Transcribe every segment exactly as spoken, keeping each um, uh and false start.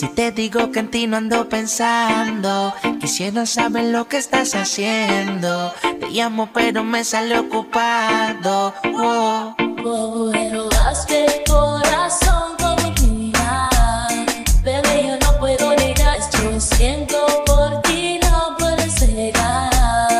Si te digo que en ti no ando pensando, quisiera saber lo que estás haciendo. Te llamo pero me sale ocupado. Oh. Oh, pero hazte el corazón como mía. Bebé, yo no puedo negar, yo siento por ti, no puedes negar.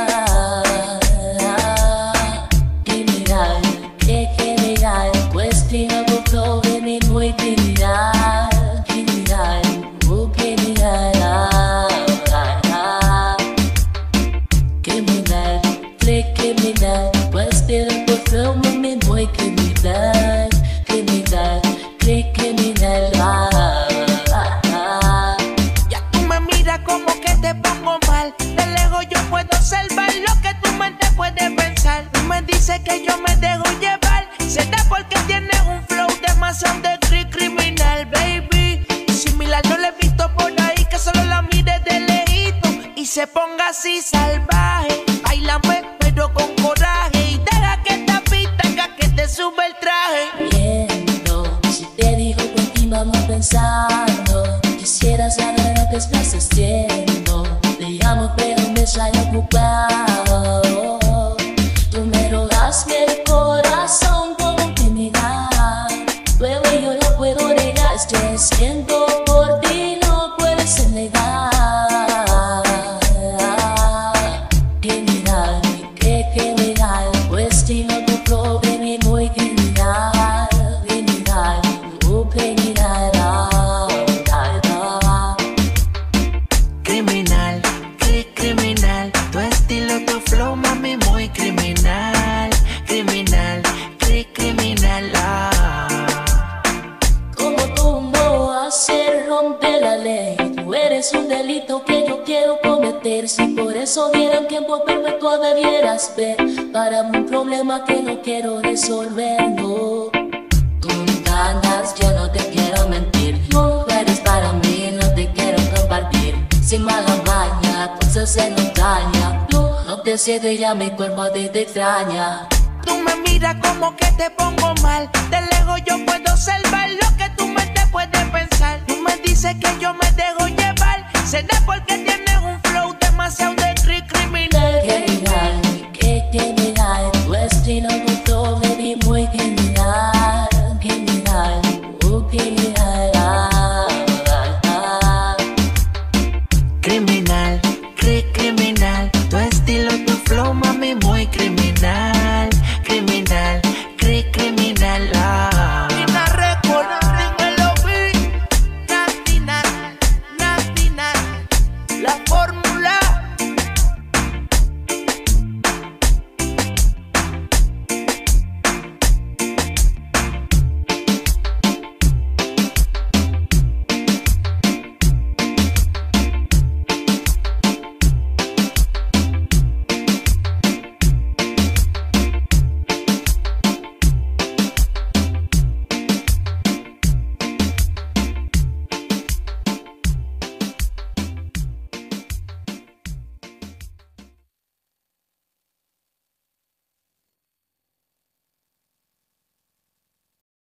Criminal, que criminal, cuestión tu flow de mi muy criminal. Criminal, oh criminal, ah, ah, ah. Criminal, que criminal, cuestión tu flow de mi muy criminal. Criminal, que criminal, ah, ah, ah. Ya tú me miras como que te pongo mal. De lejos yo puedo observar lo que tu mente puede pensar. Tú me dices que yo me dejo llevar. Será porque tienes un flow demasiado de cri criminal, baby. Y similar no lo he visto por ahí, que solo la mire de lejito y se ponga así salvaje. Bailame pero con coraje y deja que esta pista haga que te sube el traje. Viendo, si te digo continuamos pensando, quisiera saber lo que estás haciendo. Te llamo pero me sale ocupado. Tú me robaste el corazón como criminal. Luego yo no puedo negar, estoy siento por ti, no puedes negar. Criminal, que criminal, cuestión tu flow de mi muy criminal. Criminal, oh criminal, ah, ah, ah. Criminal, cri criminal, tu estilo, tu flow, mami, muy criminal. Criminal, cri criminal, ah. Como tú no hacer romper la ley, tú eres un delito que yo quiero cometer. Si por eso dieran tiempo perpetuo debieras ver, para un problema que no quiero resolver, no. Con ganas yo no te quiero mentir, no eres para mí, no te quiero compartir. Sin mala maña, cosas se nos daña. Tú no te sientes ya mi cuerpo a ti te extraña. Tú me miras como que te pongo mal. De lejos yo puedo observar lo que tu mente puede pensar. Tú me dices que yo me dejo llevar. Será porque tienes un flow demasiado de cri criminal. Criminal, que criminal, tu estilo tu flow de mi muy criminal. Criminal, oh criminal, ah, ah, ah. Criminal.